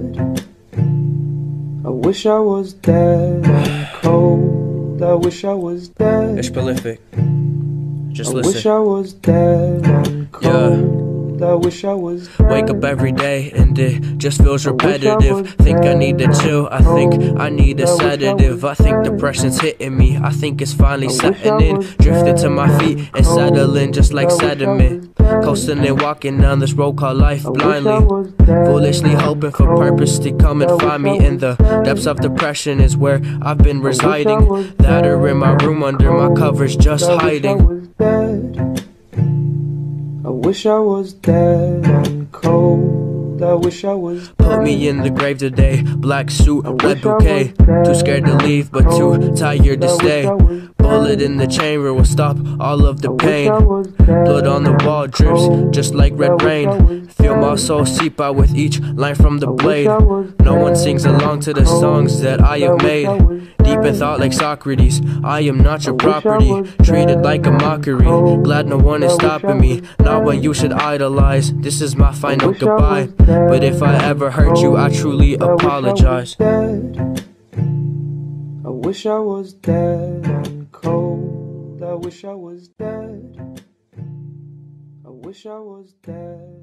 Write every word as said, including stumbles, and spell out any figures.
dead. I wish I was dead and cold. I wish I was dead. It's prolific. Just I listen. wish I was dead and cold. I wish I was dead. Wake up every day and it just feels repetitive. Think I need to chill, I think I need a sedative. I think depression's hitting me, I think it's finally setting in. Drifting to my feet and settling just like sediment. Coasting and walking down this road called life blindly. Foolishly hoping for purpose to come and find me. In the depths of depression is where I've been residing. That or in my room under my covers just hiding. I wish I was dead and cold. I wish I was dead. Put me in the grave today. Black suit, red bouquet. Too scared to leave, but too tired to stay. Bullet in the chamber will stop all of the pain. Blood on the wall drips just like red rain. Feel my soul seep out with each line from the blade. No one sings along to the songs that I have made. Deep in thought like Socrates, I am not your property. Treated like a mockery, glad no one is stopping me. Not what you should idolize, this is my final goodbye. But if I ever hurt you, I truly apologize. I wish I was dead and cold. I wish I was dead. I wish I was dead.